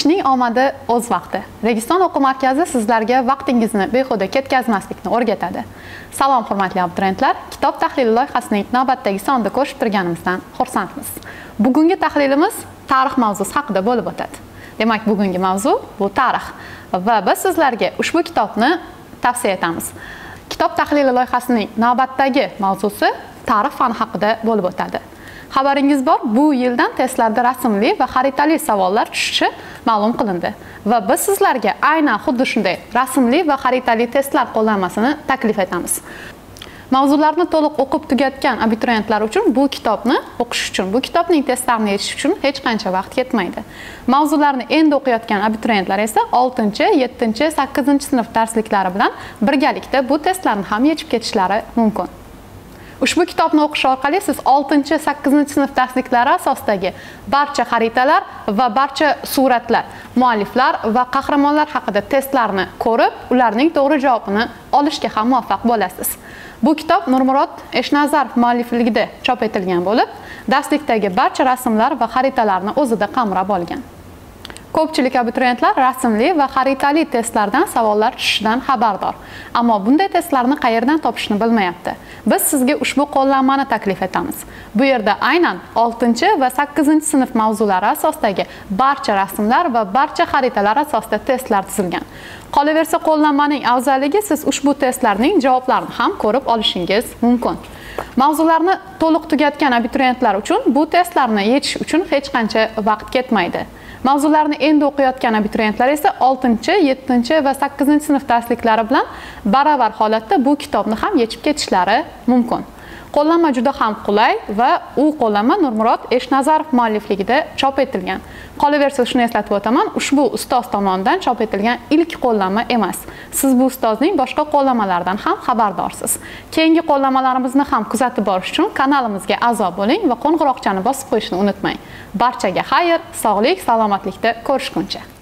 Ishning omadi o'z vaqti. Registon o'quv markazi sizlarga vaqtingizni behuda ketkazmaslikni o'rgatadi. Salom hurmatli abituriyentlar, kitob tahlili loyihasining navbatdagi sonida ko'rishib turganimizdan xursandmiz. Bugungi tahlilimiz tarix mavzusi haqida bo'lib o'tadi. Demak, bugungi mavzu bu tarix va biz sizlarga ushbu kitobni tavsiya etamiz. Kitob tahlili loyihasining navbatdagi mavzusi tarix fani haqida bo'lib o'tadi. Xabaringiz bor, bu yildan testlarda rasmli va xaritali savollar tushishi ma'lum qilindi va biz sizlarga aynan xuddi shunday rasmli va xaritali testlar qo'llanmasini taklif etamiz. Mavzularni to'liq o'qib tugatgan abituriyentlar uchun bu kitobni o'qish uchun, bu kitobning testlarini yechish uchun hech qancha vaqt ketmaydi. Mavzularni endi o'qiyotgan abituriyentlar esa 6, 7, 8 sinf darsliklari bilan birgalikda bu testlarni ham yechib ketishlari mumkin. Ushbu kitobni o'qish orqali siz 6, 8 sinf darsliklari asosidagi barcha xaritalar va barcha suratlar, mualliflar va qahramonlar haqida testlarni ko'rib, ularning to'g'ri javobini olishga ham muvaffaq bo'lasiz. Bu kitob Nurmurod Eshnazarov muallifligida chop etilgan bo'lib, darslikdagi barcha rasmlar va xaritalarni o'zida qamrab olgan. Ko'pchilik abituriyentlar rasmli va xaritali testlardan savollar tushishidan xabardor. Ammo bunday testlarni qayerdan topishni bilmayapti. Biz sizga ushbu qo'llanmani taklif etamiz. Bu yerda aynan 6 va 8 sinf mavzulari asosidagi barcha rasmlar va barcha xaritalar asosida testlar tuzilgan. Qolaversa, qo'llanmaning afzalligi siz ushbu testlarning javoblarini ham ko'rib olishingiz mumkin. Mavzularni to'liq tugatgan abituriyentlar uchun bu testlarni yechish uchun hech qancha vaqt ketmaydi. Mavzularni endi o'qiyotgan abituriyentlar esa 6, 7 va 8 sinf darsliklari bilan baravar holatda bu kitobni ham yechib ketishlari mumkin. Qo'llanma juda ham qulay va u qo'llanma Nurmurod Eshnazarov muallifligida chop etilgan. Qolaversa, shuni eslatib o'taman, ushbu ustoz tomonidan chop etilgan ilk qo'llanma emas. Siz bu ustozning boshqa qo'llanmalaridan ham xabardorsiz. Keyingi qo'llanmalarimizni ham kuzatib borish uchun kanalimizga a'zo bo'ling va qo'ng'iroqchani bosib qo'yishni unutmang. Barchaga xayr, sog'lik, salomatlikda ko'rishguncha.